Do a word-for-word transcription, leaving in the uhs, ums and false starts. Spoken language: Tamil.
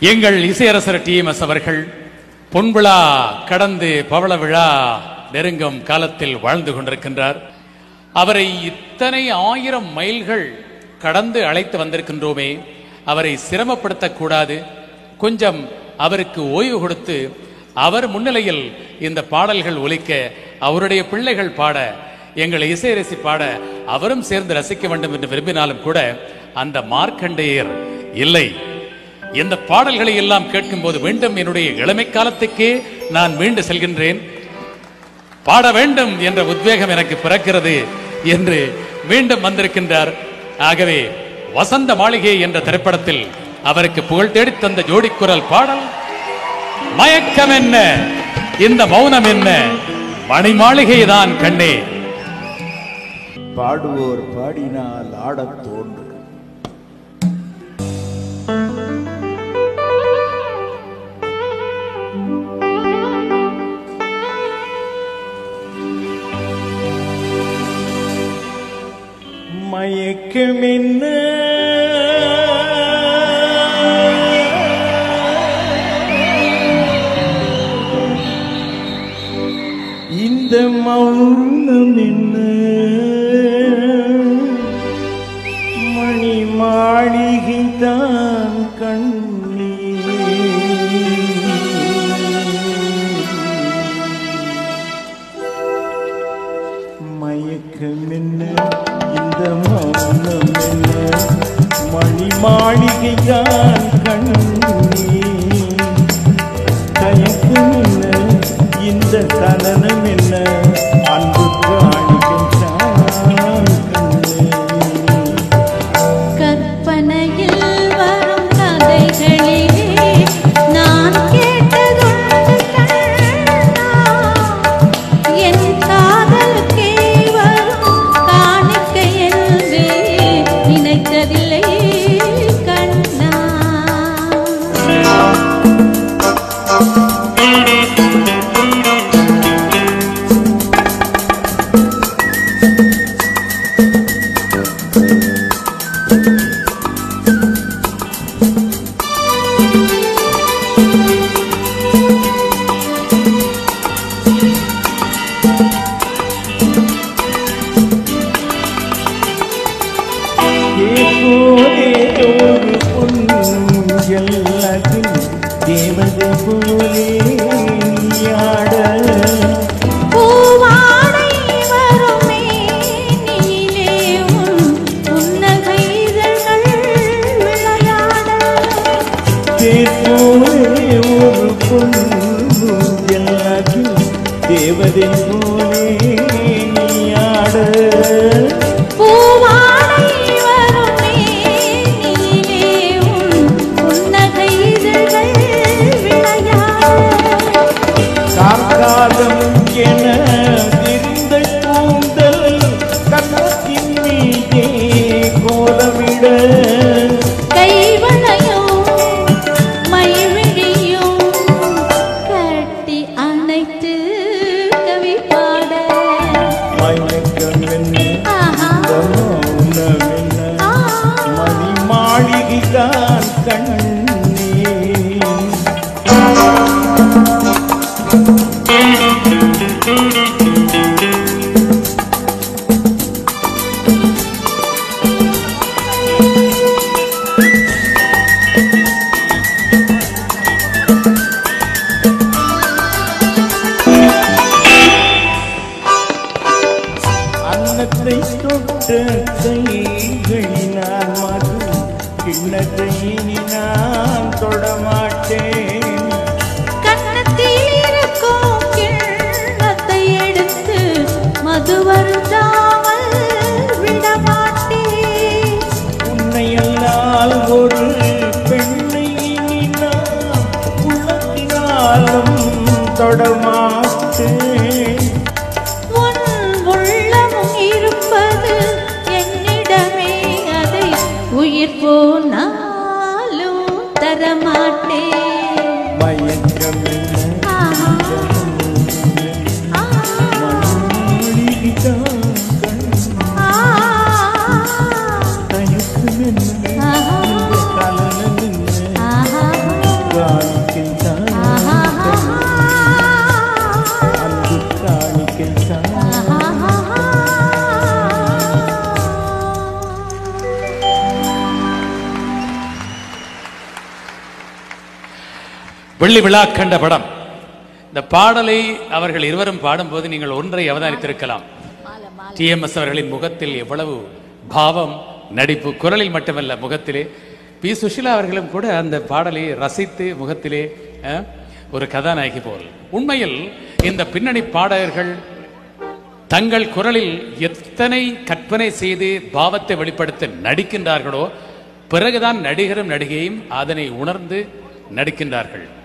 எங்கள் இசையரசர் டி எம் எஸ் அவர்கள் பொன்விழா கடந்து பவள விழா நெருங்கும் காலத்தில் வாழ்ந்து கொண்டிருக்கின்றார். அவரை இத்தனை ஆயிரம் மைல்கள் கடந்து அழைத்து வந்திருக்கின்றோமே, அவரை சிரமப்படுத்தக்கூடாது, கொஞ்சம் அவருக்கு ஓய்வு கொடுத்து அவர் முன்னிலையில் இந்த பாடல்கள் ஒலிக்க, அவருடைய பிள்ளைகள் பாட, எங்கள் இசையரசி பாட அவரும் சேர்ந்து ரசிக்க வேண்டும் என்று விரும்பினாலும் கூட அந்த மார்க்கண்டேயர் இல்லை. இந்த பாடல்களை எல்லாம் கேட்கும் போது மீண்டும் என்னுடைய இளமை காலத்துக்கே நான் மீண்டு செல்கின்றேன், பாட வேண்டும் என்ற உத்வேகம் எனக்கு பிறக்கிறது என்று மீண்டும் வந்திருக்கின்றார். ஆகவே வசந்த மாளிகை என்ற திரைப்படத்தில் அவருக்கு புகழ் தேடி தந்த ஜோடிக்குரல் பாடல் மயக்கம் என்ன, இந்த மௌனம் என்ன, மணி மாளிகை தான் கண்ணே. பாடுவோர் பாடினால் ஆடத் தோன்று. மயக்கம் என்ன, இந்த மௌனம் என்ன, மணி மாளிகை தான் கண்ணே. மயக்கம் என்ன, இந்த மௌனம் என்ன, மணி மாளிகை தான் கண்ணே. தயக்கம் என்ன, இந்த சலனம் என்ன, அன்பு காணிக்கின்றான் கண்ணே. கற்பனையில் வரும் கதைகளிலே நான் கேட்டதுண்டு கண்ணா, என் காதலுக்கே வரும் காணிக்கை என்று நினைத்ததில்லை கண்ணா. தேவதை போலே நீயாட, பூவாடை வரும் மேனியிலே உன் புன்னகை இதழ்கள் விளையாட, தேர் போலே ஒரு பொண்ணு எல்லாத்தில் தேவதை போலே நீயாட. காலம் என விரிந்த கூந்தல் கண்ணத்தின் மீதே கோலமிட, கைவளையும் மைவிழியும் கட்டி அணைத்து கவி பாட. மயக்கம் என்ன, இந்த மௌனம் என்ன, மணி மாளிகை தான் கண்ணே. அன்னத்தை தொட்ட கைகளினால் மது கிண்ணத்தை இனி நான் தொடமாட்டேன். கண்ணத்தில் இருக்கும் கிண்ணத்தை எடுத்து மது வருந்தாமல் விடமாட்டேன். உன்னை அல்லால் ஒரு பெண்ணை இனி நான் உள்ளத்தினாலும் தொடமாட்டேன். இருப்பது என்னிடமே, அதை உயிர் போனாலும் தரமாட்டேன். மயக்கம் ஆஹா வெள்ளி விழா கண்ட படம். இந்த பாடலை அவர்கள் இருவரும் பாடும்போது நீங்கள் ஒன்றை அவதானித்திருக்கலாம். டி எம் எஸ் அவர்களின் முகத்தில் எவ்வளவு பாவம், நடிப்பு, குரலில் மட்டுமல்ல முகத்திலே. பி சுஷிலா அவர்களும் கூட அந்த பாடலை ரசித்து முகத்திலே ஒரு கதாநாயகி போல். உண்மையில் இந்த பின்னணி பாடகர்கள் தங்கள் குரலில் எத்தனை கற்பனை செய்து பாவத்தை வெளிப்படுத்த நடிக்கின்றார்களோ பிறகுதான் நடிகரும் நடிகையும் அதனை உணர்ந்து நடிக்கின்றார்கள்.